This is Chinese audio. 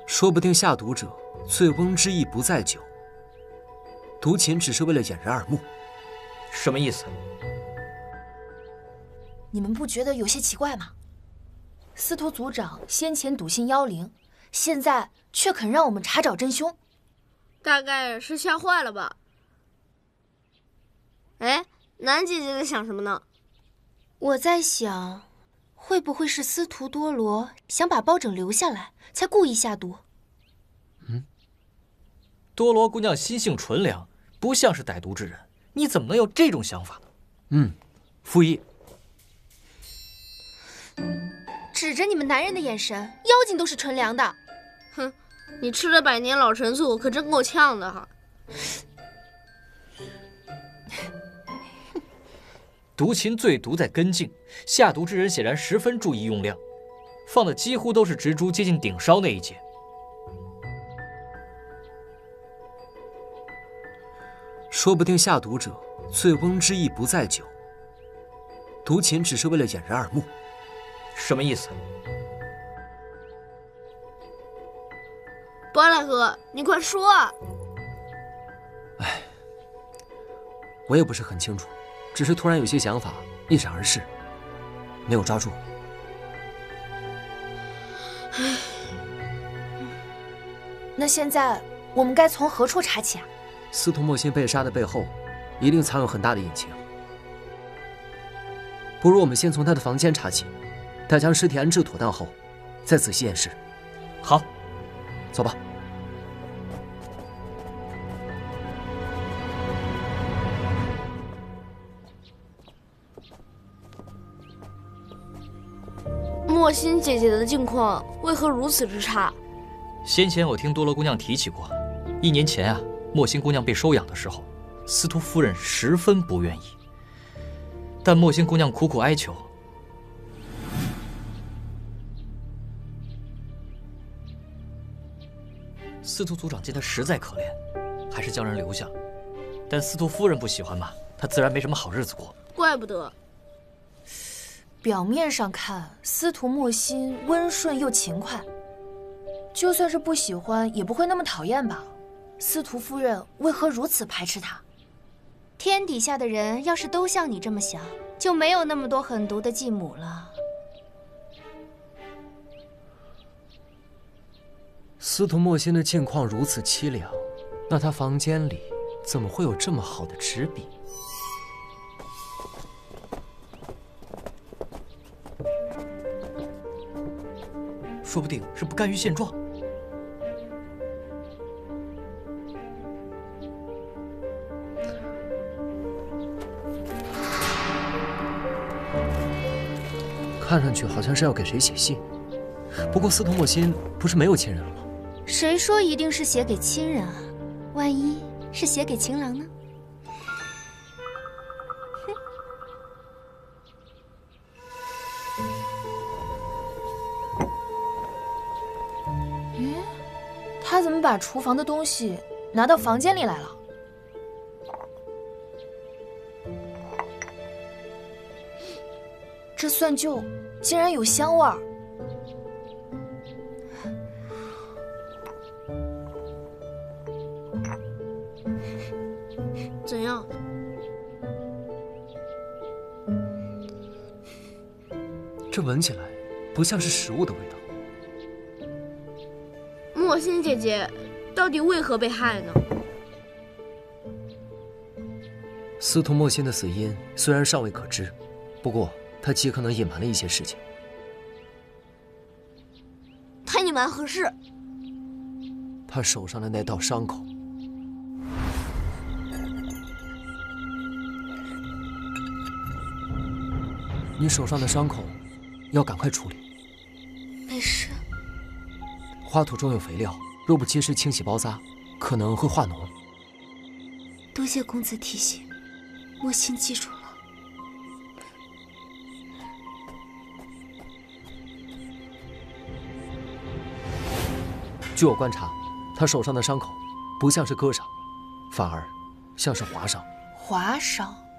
说不定下毒者醉翁之意不在酒，毒秦只是为了掩人耳目。 什么意思？ 你们不觉得有些奇怪吗？司徒族长先前笃信妖灵，现在却肯让我们查找真凶， 大概是吓坏了吧？哎，南姐姐在想什么呢？ 我在想，会不会是司徒多罗想把包拯留下来，才故意下毒？ 多罗姑娘心性纯良，不像是歹毒之人，你怎么能有这种想法呢？ 傅毅， 指着你们男人的眼神，妖精都是纯良的。 哼，你吃了100年老陈醋，可真够呛的哈。 毒秦最毒在根茎，下毒之人显然十分注意用量，放的几乎都是植株接近顶梢那一节。 说不定下毒者醉翁之意不在酒，毒秦只是为了掩人耳目。 什么意思？ 包大哥，你快说啊！ 哎，我也不是很清楚，只是突然有些想法一闪而逝，没有抓住。 那现在我们该从何处查起啊？ 司徒墨心被杀的背后，一定藏有很大的隐情。不如我们先从他的房间查起，待将尸体安置妥当后，再仔细验尸。 好， 走吧。 莫心姐姐的境况为何如此之差？ 先前我听多罗姑娘提起过，1年前啊，莫心姑娘被收养的时候，司徒夫人十分不愿意，但莫心姑娘苦苦哀求。司徒族长见她实在可怜，还是将人留下。但司徒夫人不喜欢嘛，她自然没什么好日子过。 怪不得。 表面上看，司徒墨心温顺又勤快，就算是不喜欢，也不会那么讨厌吧？司徒夫人为何如此排斥他？天底下的人要是都像你这么想，就没有那么多狠毒的继母了。 司徒墨心的境况如此凄凉，那他房间里怎么会有这么好的纸笔？ 说不定是不甘于现状。 看上去好像是要给谁写信，不过司徒墨心不是没有亲人了吗？ 谁说一定是写给亲人啊？万一是写给情郎呢？他怎么把厨房的东西拿到房间里来了？这蒜臼竟然有香味儿！ 怎样？ 这闻起来不像是食物的味道。 莫心姐姐到底为何被害呢？ 司徒墨心的死因虽然尚未可知，不过他极可能隐瞒了一些事情。 他隐瞒何事？ 他手上的那道伤口。你手上的伤口要赶快处理。 没事。 花土中有肥料，若不及时清洗包扎，可能会化脓。 多谢公子提醒，墨心记住了。 据我观察，他手上的伤口不像是割伤，反而像是划伤。 划伤？